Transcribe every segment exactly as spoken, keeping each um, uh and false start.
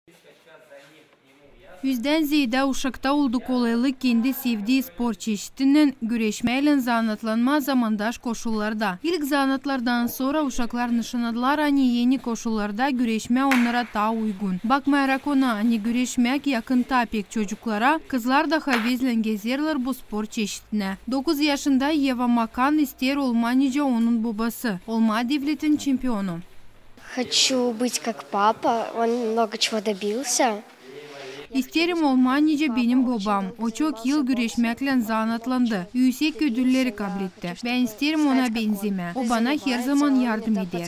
Yüzden ziyade uşakta oldu kolaylık kendi sevdiği spor çeşitinin güreşmeyle zanatlanma zamandaş koşullarda. İlk zanatlardan sonra uşaklar nişanadılar hani yeni koşullarda güreşme onlara daha uygun. Bakmayarak ona hani güreşmek yakında pek çocuklara, kızlar da havezle gezerler bu spor çeşitine. dokuz yaşında Eva Makan ister olmanıca onun babası. Olma devletin çempiyonu. Хочу быть как папа, он много чего добился. İsterim olmanıca benim babam. O çok yıl güreşmekle zanatlandı. Yüksek ödülleri kabul etti. Ben isterim ona benzeme. O bana her zaman yardım eder.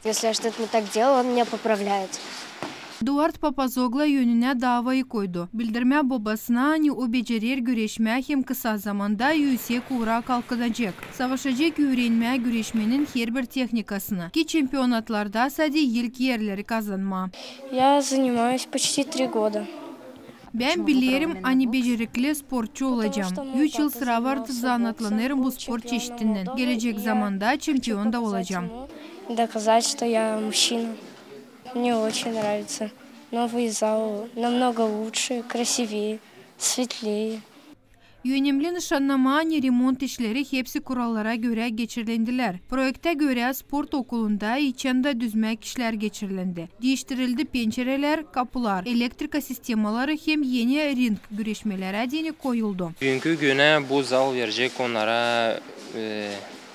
Eduard Papazoglu yönüne davayı koydu. Bildirme babasına hani o becerir güreşmeye hem kısa zamanda yüksek uğra kalkınacak. Savaşacak öğrenmeye güreşmenin her bir teknikasını. Ki çempiyonatlarda sadece ilk yerleri kazanma. Я занимаюсь почти три года. Ben bilirim hani becerikli sporcu olacağım. üç yıl sıra vardı zanatlanırım bu spor çeşitinin. Gelecek zamanda çempiyon da olacağım. Доказать, что я мужчина. Мне очень нравится. Новый зал намного лучше, красивее, светлее. Önemli nişanlama, remont işleri hepsi kurallara göre geçirilendiler. Projekte göre spor okulunda içinde düzmek işler geçirilendi. Değiştirildi pencereler, kapılar, elektrika sistemaları hem yeni ring güreşmelere deni koyuldu. Bugünkü güne bu zal verecek onlara e,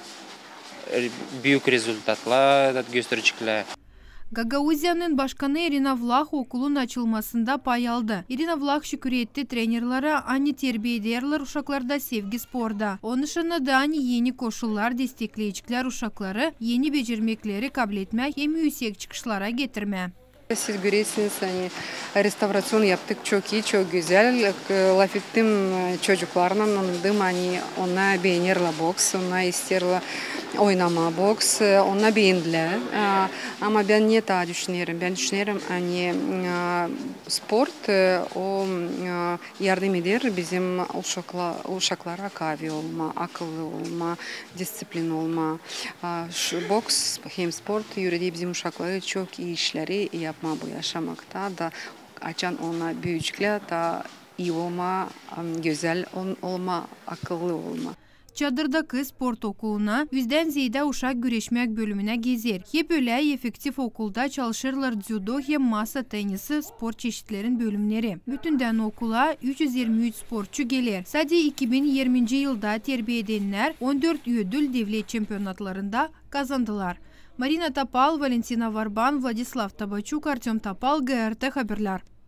büyük rezultatlar gösterecekler. Gagauzya'nın başkanı Irina Vlah okulun açılmasında pay aldı. Irina Vlah şükür etti trenerlara ani terbiye ederler uşaklarda sevgi sporda. Onun dışında da ani yeni koşullar destekleyiciler uşakları yeni becermekleri kabul etmek hem yüksek çıkışlara getirme. Siz görüyorsunuz hani restorasyon yaptık çok iyi, çok güzel. Laf ettim çocuklarla anladım hani ona beğenirler boks, ona isterler oynama boks, ona beğendiler. Ama ben niye daha düşünüyorum? Ben düşünüyorum hani sport o yardım eder bizim uşakla, uşaklara kahve olma, akıllı olma, disiplin olma. Şu boks hem sport yürüdüğü bizim uşakları çok iyi işleri yap. Bu yaşamakta da açan ona büyücükler da iyi olma, güzel olma, akıllı olma. Çadırdaki spor okuluna yüzden ziyade uşak güreşmek bölümüne gezer. Hep öyle efektif okulda çalışırlar judo hem masa tenisi spor çeşitlerin bölümleri. Bütünden okula üç yüz yirmi üç sporcu gelir. Sadece iki bin yirminci yılda terbiye edenler on dört ödül devlet çempiyonatlarında kazandılar. Marina Tapal, Valentina Varban, Vladislav Tabachuk, Artem Tapal, G R T Haberler.